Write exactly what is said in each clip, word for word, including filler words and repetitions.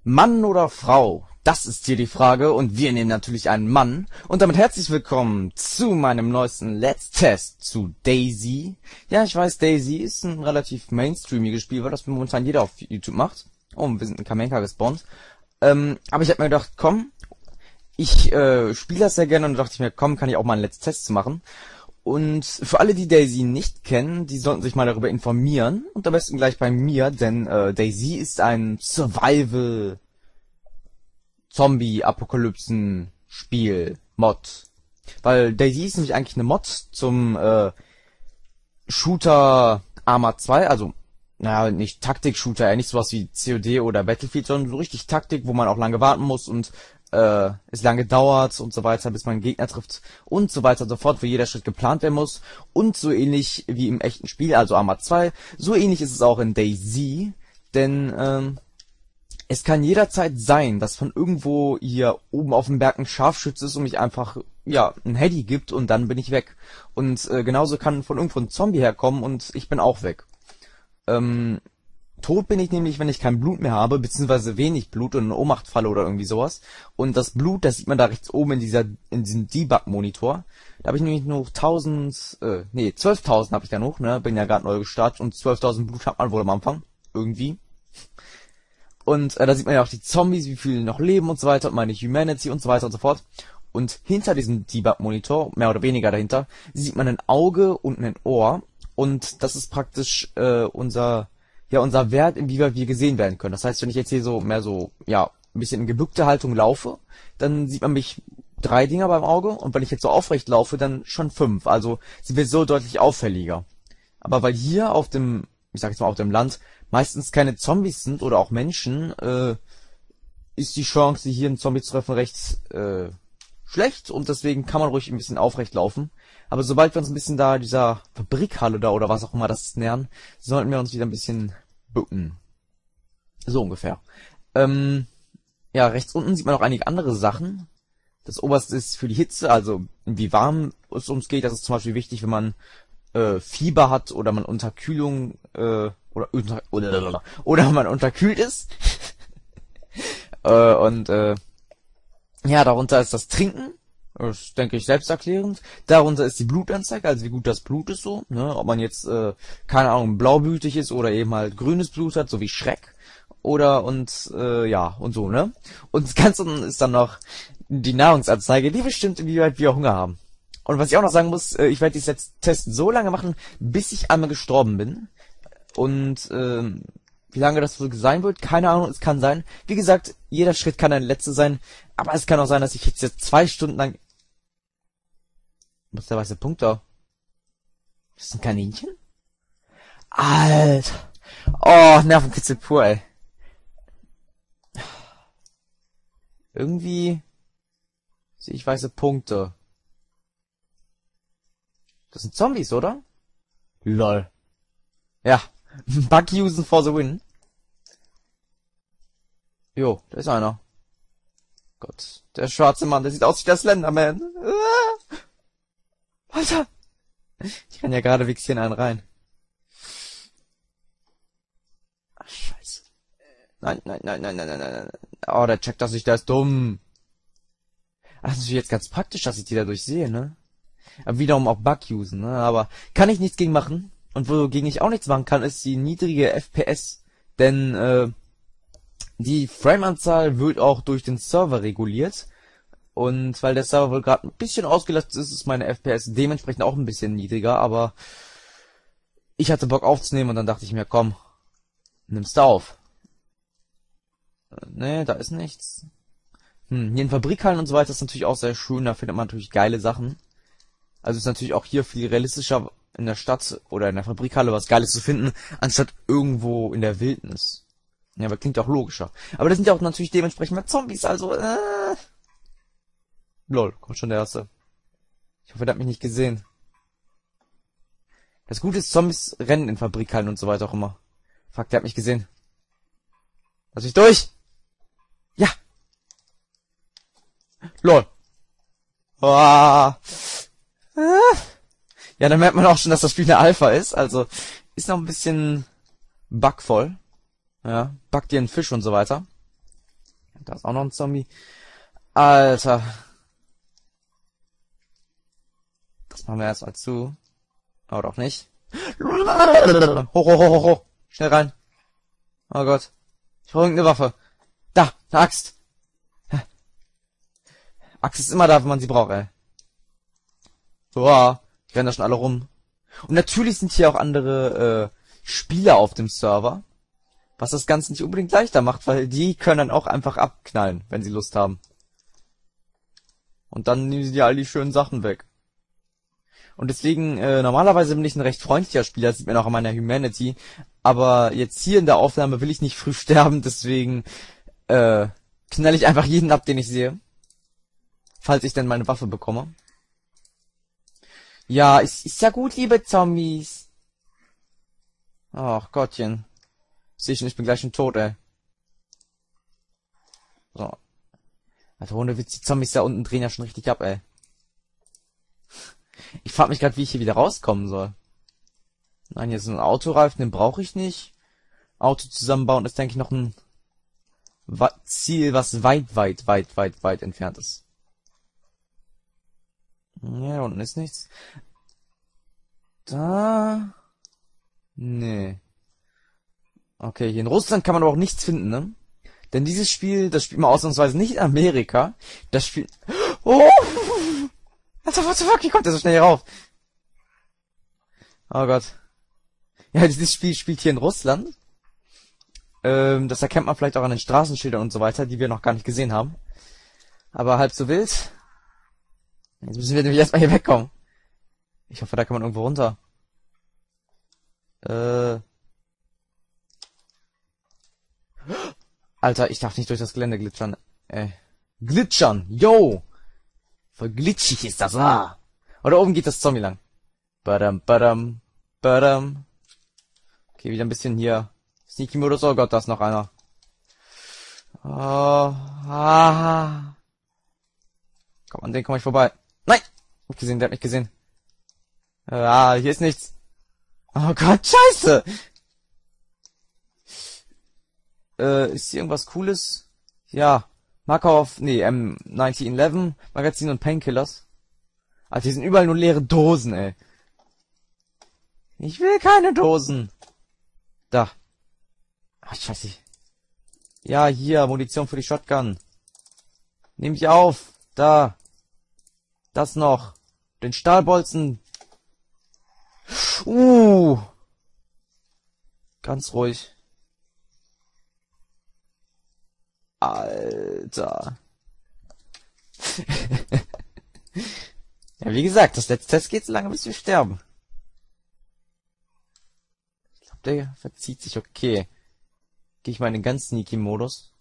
Mann oder Frau? Das ist hier die Frage und wir nehmen natürlich einen Mann. Und damit herzlich willkommen zu meinem neuesten Let's Test zu Daisy. Ja, ich weiß, Daisy ist ein relativ mainstreamiges Spiel, weil das momentan jeder auf YouTube macht. Oh, wir sind in Kamenka gespawnt. Ähm, aber ich habe mir gedacht, komm, ich äh, spiele das sehr gerne und dachte ich mir, komm, kann ich auch mal einen Let's Test machen. Und für alle, die Daisy nicht kennen, die sollten sich mal darüber informieren. Und am besten gleich bei mir, denn äh, Daisy ist ein Survival Zombie-Apokalypsen-Spiel, Mod. Weil Daisy ist nämlich eigentlich eine Mod zum äh, Shooter Arma zwei, also naja, nicht Taktik-Shooter, eher nicht sowas wie C O D oder Battlefield, sondern so richtig Taktik, wo man auch lange warten muss und äh, es lange dauert und so weiter, bis man einen Gegner trifft und so weiter und so fort, wo jeder Schritt geplant werden muss. Und so ähnlich wie im echten Spiel, also Arma zwei, so ähnlich ist es auch in Daisy, denn ähm, es kann jederzeit sein, dass von irgendwo hier oben auf dem Berg ein Scharfschütze ist und mich einfach, ja, ein Heady gibt und dann bin ich weg. Und äh, genauso kann von irgendwo ein Zombie herkommen und ich bin auch weg. Ähm, tot bin ich nämlich, wenn ich kein Blut mehr habe, beziehungsweise wenig Blut und in Ohnmacht falle oder irgendwie sowas. Und das Blut, das sieht man da rechts oben in dieser, in diesem Debug-Monitor. Da habe ich nämlich noch tausend, äh, nee, zwölftausend habe ich da noch, ne, bin ja gerade neu gestartet und zwölftausend Blut hat man wohl am Anfang. Irgendwie. Und äh, da sieht man ja auch die Zombies, wie viele noch leben und so weiter und meine Humanity und so weiter und so fort. Und hinter diesem Debug-Monitor, mehr oder weniger dahinter, sieht man ein Auge und ein Ohr. Und das ist praktisch äh, unser, ja, unser Wert, inwieweit wir gesehen werden können. Das heißt, wenn ich jetzt hier so mehr so, ja, ein bisschen in gebückte Haltung laufe, dann sieht man mich drei Dinger beim Auge. Und wenn ich jetzt so aufrecht laufe, dann schon fünf. Also sind wir so deutlich auffälliger. Aber weil hier auf dem, ich sag jetzt mal auf dem Land, meistens keine Zombies sind oder auch Menschen, äh, ist die Chance, hier einen Zombie zu treffen, recht äh, schlecht und deswegen kann man ruhig ein bisschen aufrecht laufen. Aber sobald wir uns ein bisschen da dieser Fabrikhalle da oder was auch immer das ist nähern, sollten wir uns wieder ein bisschen bücken. So ungefähr. Ähm, ja, rechts unten sieht man noch einige andere Sachen. Das oberste ist für die Hitze, also wie warm es uns geht. Das ist zum Beispiel wichtig, wenn man äh, Fieber hat oder man Unterkühlung äh, oder unter, oder, oder man unterkühlt ist. äh, und äh, ja, darunter ist das Trinken. Das ist, denke ich, selbsterklärend. Darunter ist die Blutanzeige, also wie gut das Blut ist so. Ne? Ob man jetzt, äh, keine Ahnung, blaublütig ist oder eben halt grünes Blut hat, so wie Schreck. Oder und, äh, ja, und so, ne? Und ganz unten ist dann noch die Nahrungsanzeige, die bestimmt, inwieweit wir Hunger haben. Und was ich auch noch sagen muss, äh, ich werde diesen Test so lange machen, bis ich einmal gestorben bin. Und ähm, wie lange das wohl sein wird, keine Ahnung, es kann sein. Wie gesagt, jeder Schritt kann ein letzter sein, aber es kann auch sein, dass ich jetzt, jetzt zwei Stunden lang... Was ist der weiße Punkt da? Das ist ein Kaninchen? Alter! Oh, Nervenkitzel pur, ey. Irgendwie sehe ich weiße Punkte. Das sind Zombies, oder? Lol. Ja. Bug usen for the win. Jo, da ist einer. Gott, der schwarze Mann, der sieht aus wie der Slenderman. Ah! Alter! Ich kann ja geradewegs hier in einen rein. Ach, scheiße. Nein, nein, nein, nein, nein, nein, nein, nein. Oh, der checkt das nicht, der ist dumm. Das ist natürlich jetzt ganz praktisch, dass ich die dadurch sehe, ne? Aber wiederum auch Bug usen, ne? Aber kann ich nichts gegen machen. Und wogegen ich auch nichts machen kann, ist die niedrige F P S. Denn äh, die Frameanzahl wird auch durch den Server reguliert. Und weil der Server wohl gerade ein bisschen ausgelastet ist, ist meine F P S dementsprechend auch ein bisschen niedriger. Aber ich hatte Bock aufzunehmen und dann dachte ich mir, komm, nimmst du auf. Äh, nee, da ist nichts. Hm, hier in Fabrikhallen und so weiter ist natürlich auch sehr schön. Da findet man natürlich geile Sachen. Also ist natürlich auch hier viel realistischer in der Stadt oder in der Fabrikhalle was Geiles zu finden, anstatt irgendwo in der Wildnis. Ja, aber klingt auch logischer. Aber das sind ja auch natürlich dementsprechend mehr Zombies, also, äh... Lol, kommt schon der Erste. Ich hoffe, der hat mich nicht gesehen. Das Gute ist, Zombies rennen in Fabrikhallen und so weiter auch immer. Fuck, der hat mich gesehen. Lass mich durch! Ja! Lol. Ah. Ah. Ja, dann merkt man auch schon, dass das Spiel eine Alpha ist. Also ist noch ein bisschen bugvoll. Ja, bug dir einen Fisch und so weiter. Da ist auch noch ein Zombie. Alter. Das machen wir erstmal zu. Aber doch nicht. Hoch, hoch, hoch, hoch, hoch. Schnell rein. Oh Gott. Ich brauche irgendeine Waffe. Da, eine Axt. Axt ist immer da, wenn man sie braucht, ey. Boah, die rennen da schon alle rum. Und natürlich sind hier auch andere äh, Spieler auf dem Server. Was das Ganze nicht unbedingt leichter macht, weil die können dann auch einfach abknallen, wenn sie Lust haben. Und dann nehmen sie dir all die schönen Sachen weg. Und deswegen, äh, normalerweise bin ich ein recht freundlicher Spieler, das sieht man auch an meiner Humanity. Aber jetzt hier in der Aufnahme will ich nicht früh sterben, deswegen äh, knall ich einfach jeden ab, den ich sehe. Falls ich denn meine Waffe bekomme. Ja, ist, ist ja gut, liebe Zombies. Ach Gottchen. Sehe schon, ich bin gleich schon tot, ey. So. Also ohne Witz, die Zombies da unten drehen ja schon richtig ab, ey. Ich frage mich gerade, wie ich hier wieder rauskommen soll. Nein, hier ist ein Autoreifen, den brauche ich nicht. Auto zusammenbauen ist, denke ich, noch ein Ziel, was weit, weit, weit, weit, weit entfernt ist. Ja, unten ist nichts. Da. Nee. Okay, hier in Russland kann man aber auch nichts finden, ne? Denn dieses Spiel, das spielt man ausnahmsweise nicht in Amerika. Das Spiel... Oh! Alter, what the fuck, wie kommt der so schnell hier rauf? Oh Gott. Ja, dieses Spiel spielt hier in Russland. Ähm, das erkennt man vielleicht auch an den Straßenschildern und so weiter, die wir noch gar nicht gesehen haben. Aber halb so wild. Jetzt müssen wir nämlich erstmal hier wegkommen. Ich hoffe, da kann man irgendwo runter. Äh... Alter, ich darf nicht durch das Gelände glitschern. Äh, glitschern, yo! Voll glitschig ist das, ah! Oder oben geht das Zombie lang. Badam, badam, badam. Okay, wieder ein bisschen hier. Sneaky-Modus, oh Gott, da ist noch einer. Oh, ah. Komm, an den komme ich vorbei. Nein! Hab gesehen, der hat mich gesehen. Ah, hier ist nichts. Oh Gott, scheiße! Äh, ist hier irgendwas Cooles? Ja. Markov, nee, M neunzehnhundertelf, Magazin und Painkillers. Alter, hier sind überall nur leere Dosen, ey. Ich will keine Dosen. Da. Ach, scheiße. Ja, hier, Munition für die Shotgun. Nehm ich auf. Da. Das noch. Den Stahlbolzen. Uh. Ganz ruhig. Alter. Ja, wie gesagt, das letzte Test geht so lange, bis wir sterben. Ich glaube, der verzieht sich. Okay. Gehe ich mal in den ganz Sneaky-Modus.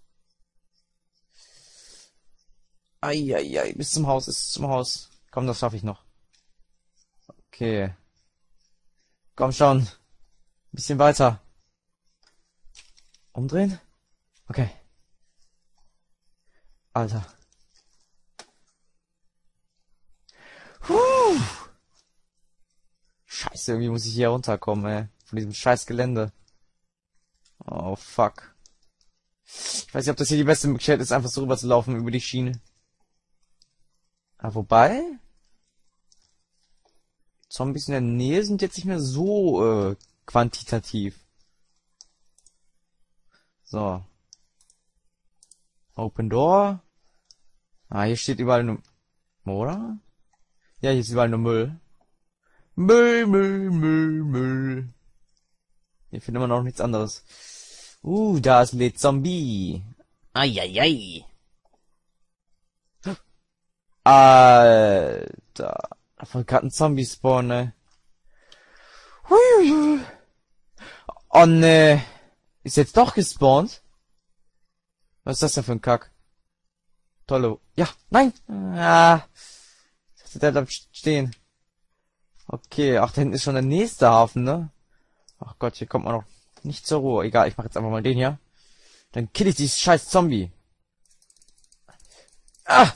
Eieiei, bis zum Haus, bis zum Haus. Komm, das schaffe ich noch. Okay. Komm schon. Ein bisschen weiter. Umdrehen? Okay. Alter. Puh. Scheiße, irgendwie muss ich hier runterkommen, ey. Von diesem scheiß Gelände. Oh, fuck. Ich weiß nicht, ob das hier die beste Möglichkeit ist, einfach so rüber zu laufen über die Schiene. Ah, wobei... Zombies in der Nähe sind jetzt nicht mehr so, äh, quantitativ. So. Open Door. Ah, hier steht überall nur... Oder? Ja, hier ist überall nur Müll. Müll, Müll, Müll, Müll. Hier findet man noch nichts anderes. Uh, da ist ein Zombie. Eieiei. Alter. Da war gerade ein Zombie-Spawn, ne? Huiuiui. Oh, ne. Ist jetzt doch gespawnt? Was ist das denn für ein Kack? Tolle... Ja, nein! Ah. Ich dachte, der bleibt stehen. Okay, ach, da hinten ist schon der nächste Hafen, ne? Ach Gott, hier kommt man noch nicht zur Ruhe. Egal, ich mach jetzt einfach mal den hier. Dann kill ich dieses scheiß Zombie. Ah!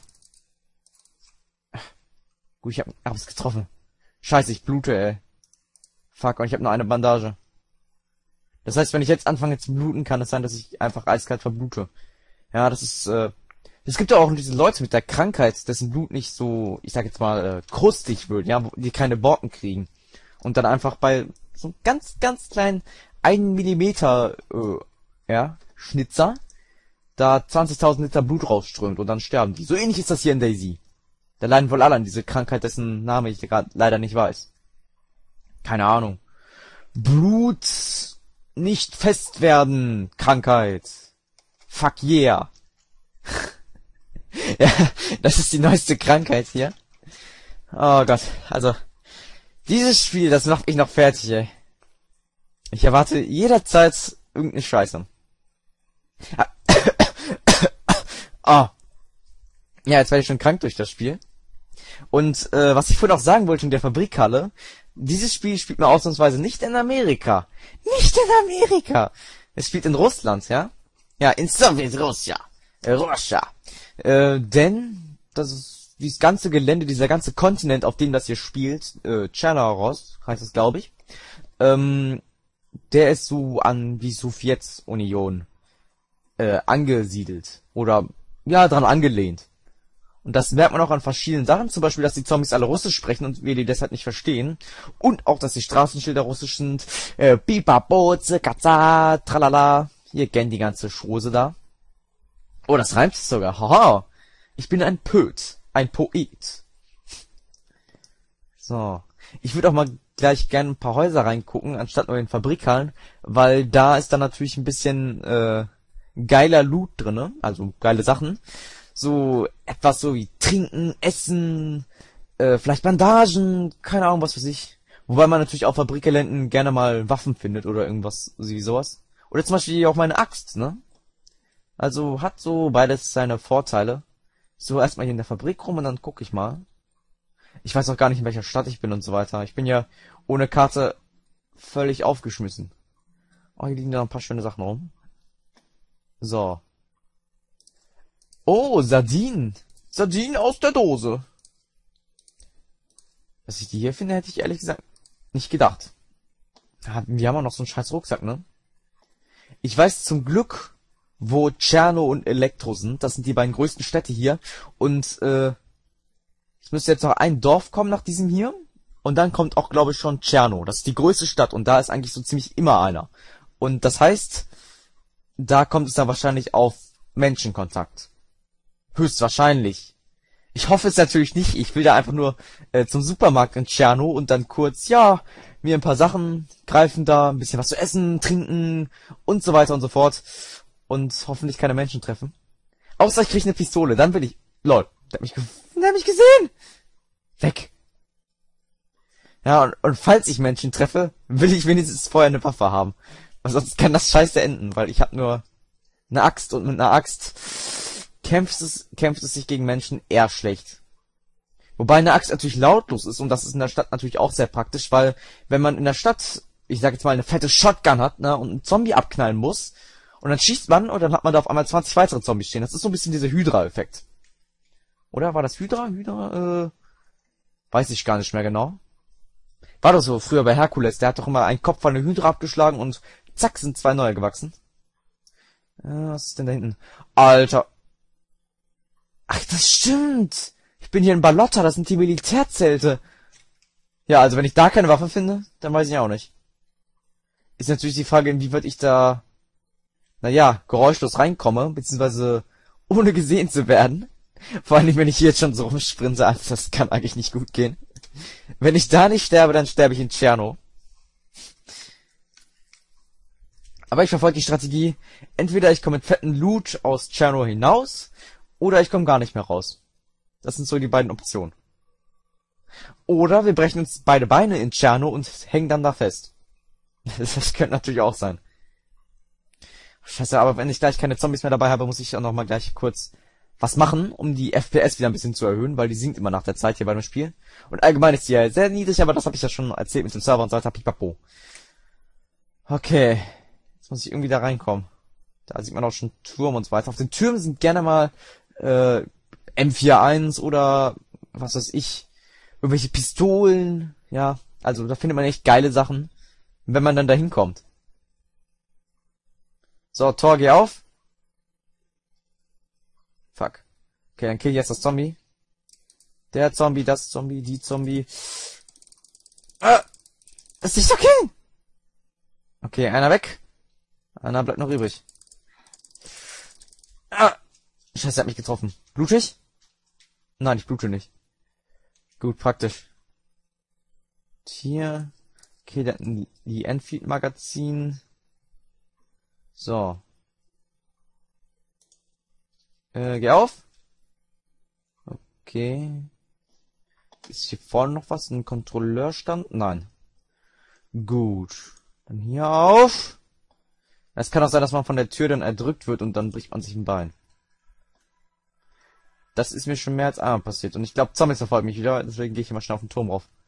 Gut, ich hab, hab's getroffen. Scheiße, ich blute, ey. Fuck, und ich habe nur eine Bandage. Das heißt, wenn ich jetzt anfange zu bluten, kann es sein, dass ich einfach eiskalt verblute. Ja, das ist, äh, es gibt ja auch diese Leute mit der Krankheit, dessen Blut nicht so, ich sag jetzt mal, äh, krustig wird, ja, wo die keine Borken kriegen. Und dann einfach bei so einem ganz, ganz kleinen einen Millimeter, äh, ja, Schnitzer, da zwanzigtausend Liter Blut rausströmt und dann sterben die. So ähnlich ist das hier in DayZ. Da leiden wohl alle an diese Krankheit, dessen Name ich gerade leider nicht weiß. Keine Ahnung. Blut nicht fest werden, Krankheit. Fuck yeah. Ja, das ist die neueste Krankheit hier. Oh Gott, also dieses Spiel, das macht mich noch fertig, ey. Ich erwarte jederzeit irgendeine Scheiße. Ah. Ja, jetzt werde ich schon krank durch das Spiel. Und äh, was ich vorhin auch sagen wollte in der Fabrikhalle, dieses Spiel spielt man ausnahmsweise nicht in Amerika. Nicht in Amerika. Es spielt in Russland, ja? Ja, in Sowjetrussland. Äh, Russia. Äh, denn das ist dieses ganze Gelände, dieser ganze Kontinent, auf dem das hier spielt, äh, Tschernaros heißt es, glaube ich, ähm, der ist so an die Sowjetunion äh, angesiedelt. Oder, ja, dran angelehnt. Und das merkt man auch an verschiedenen Sachen, zum Beispiel, dass die Zombies alle Russisch sprechen und wir die deshalb nicht verstehen. Und auch, dass die Straßenschilder russisch sind. Äh, Pipapo, Zikaza, tralala. Ihr kennt die ganze Schose da. Oh, das reimt sich sogar. Haha. Ich bin ein Poet. Ein Poet. So. Ich würde auch mal gleich gerne ein paar Häuser reingucken, anstatt nur in Fabrikhallen, weil da ist dann natürlich ein bisschen äh, geiler Loot drinne, also geile Sachen. So etwas so wie Trinken, Essen, äh, vielleicht Bandagen, keine Ahnung, was weiß ich. Wobei man natürlich auf Fabrikgeländen gerne mal Waffen findet oder irgendwas wie sowas. Oder zum Beispiel auch meine Axt, ne? Also hat so beides seine Vorteile. So erstmal hier in der Fabrik rum und dann gucke ich mal. Ich weiß auch gar nicht, in welcher Stadt ich bin und so weiter. Ich bin ja ohne Karte völlig aufgeschmissen. Oh, hier liegen da noch ein paar schöne Sachen rum. So. Oh, Sardinen. Sardinen aus der Dose. Dass ich die hier finde, hätte ich ehrlich gesagt nicht gedacht. Wir haben auch noch so einen scheiß Rucksack, ne? Ich weiß zum Glück, wo Tscherno und Elektro sind. Das sind die beiden größten Städte hier. Und äh, es müsste jetzt noch ein Dorf kommen nach diesem hier. Und dann kommt auch, glaube ich, schon Tscherno. Das ist die größte Stadt. Und da ist eigentlich so ziemlich immer einer. Und das heißt, da kommt es dann wahrscheinlich auf Menschenkontakt. Höchstwahrscheinlich. Ich hoffe es natürlich nicht. Ich will da einfach nur äh, zum Supermarkt in Tscherno und dann kurz, ja, mir ein paar Sachen greifen da, ein bisschen was zu essen, trinken und so weiter und so fort. Und hoffentlich keine Menschen treffen. Außer ich kriege eine Pistole, dann will ich... Lol, der hat mich, ge der hat mich gesehen! Weg! Ja, und, und falls ich Menschen treffe, will ich wenigstens vorher eine Waffe haben. Weil sonst kann das scheiße enden, weil ich habe nur eine Axt und mit einer Axt kämpft es, kämpft es sich gegen Menschen eher schlecht. Wobei eine Axt natürlich lautlos ist und das ist in der Stadt natürlich auch sehr praktisch, weil wenn man in der Stadt, ich sag jetzt mal, eine fette Shotgun hat, ne, und einen Zombie abknallen muss und dann schießt man und dann hat man da auf einmal zwanzig weitere Zombies stehen. Das ist so ein bisschen dieser Hydra-Effekt. Oder war das Hydra? Hydra, äh, weiß ich gar nicht mehr genau. War doch so früher bei Herkules, der hat doch immer einen Kopf von einer Hydra abgeschlagen und zack, sind zwei neue gewachsen. Äh, was ist denn da hinten? Alter. Ach, das stimmt. Ich bin hier in Ballotta, das sind die Militärzelte. Ja, also wenn ich da keine Waffe finde, dann weiß ich auch nicht. Ist natürlich die Frage, inwieweit ich da, naja, geräuschlos reinkomme, beziehungsweise ohne gesehen zu werden. Vor allem, wenn ich hier jetzt schon so rumsprinte, also das kann eigentlich nicht gut gehen. Wenn ich da nicht sterbe, dann sterbe ich in Tscherno. Aber ich verfolge die Strategie, entweder ich komme mit fetten Loot aus Tscherno hinaus, oder ich komme gar nicht mehr raus. Das sind so die beiden Optionen. Oder wir brechen uns beide Beine in Tscherno und hängen dann da fest. Das könnte natürlich auch sein. Scheiße, aber wenn ich gleich keine Zombies mehr dabei habe, muss ich auch noch mal gleich kurz was machen, um die F P S wieder ein bisschen zu erhöhen, weil die sinkt immer nach der Zeit hier bei dem Spiel. Und allgemein ist die ja sehr niedrig, aber das habe ich ja schon erzählt mit dem Server und so weiter, pipapo. Okay, jetzt muss ich irgendwie da reinkommen. Da sieht man auch schon Turm und so weiter. Auf den Türmen sind gerne mal äh, M vierundvierzig oder was weiß ich, irgendwelche Pistolen, ja, also da findet man echt geile Sachen, wenn man dann da hinkommt. So, Tor, geh auf. Fuck. Okay, dann kill ich jetzt das Zombie. Der Zombie, das Zombie, die Zombie. Ah! Das ist nicht okay! Okay, einer weg. Einer bleibt noch übrig. Ah! Scheiße, er hat mich getroffen. Blutig? Nein, ich blute nicht. Gut, praktisch. Hier. Okay, der, die Enfield-Magazin. So. Äh, geh auf. Okay. Ist hier vorne noch was? Ein Kontrolleurstand? Nein. Gut. Dann hier auf. Es kann auch sein, dass man von der Tür dann erdrückt wird und dann bricht man sich ein Bein. Das ist mir schon mehr als einmal passiert. Und ich glaube, Zombies verfolgen mich wieder, deswegen gehe ich immer schnell auf den Turm rauf.